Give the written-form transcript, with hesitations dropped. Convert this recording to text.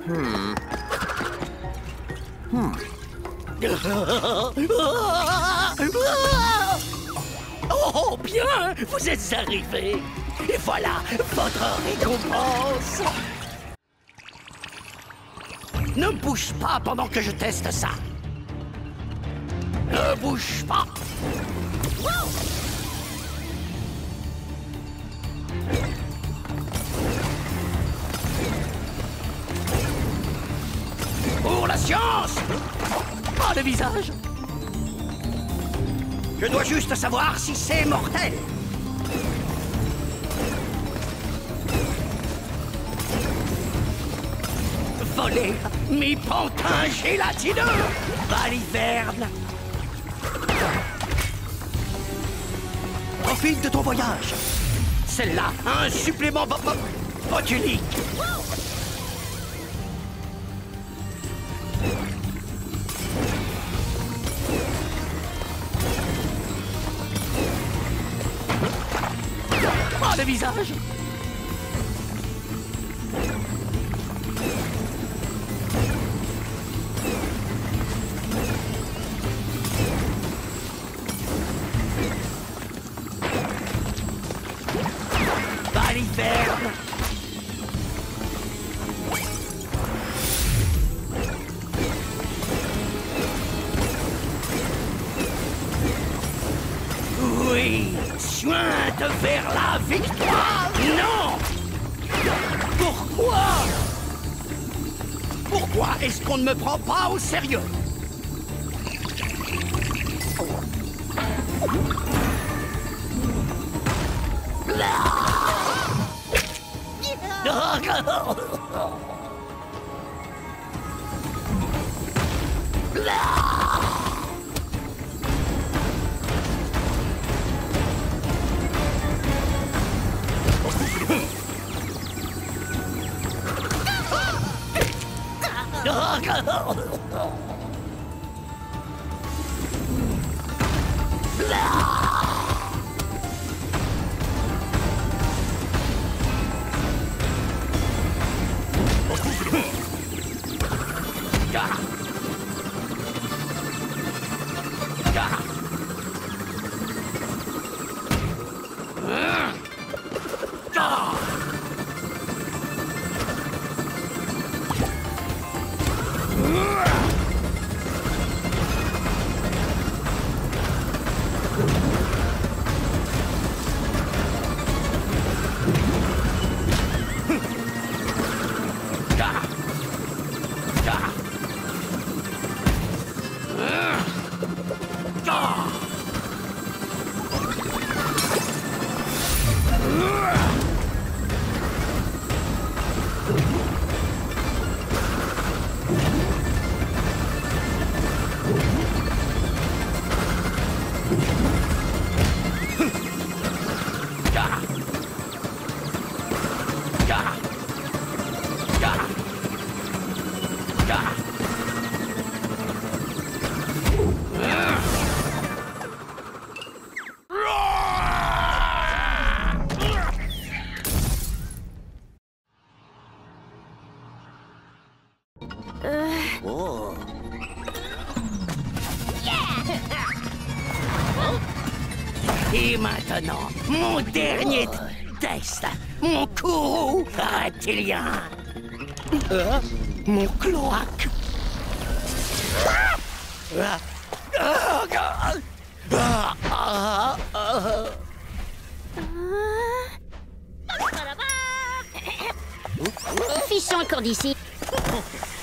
Oh, bien! Vous êtes arrivés! Et voilà votre récompense! Ne bouge pas pendant que je teste ça! Ne bouge pas! Pour la science! Oh, le visage! Je dois juste savoir si c'est mortel! Voler mes pantins gélatineux! Baliverne! Profite de ton voyage! Celle-là, un supplément botulique! Oh, le visage! Baliverne! Oui! Suinte vers la victoire! Non! Pourquoi? Pourquoi est-ce qu'on ne me prend pas au sérieux? Oh. Et maintenant, mon dernier test, mon courroux reptilien. Mon cloaque. Fichons le corps d'ici.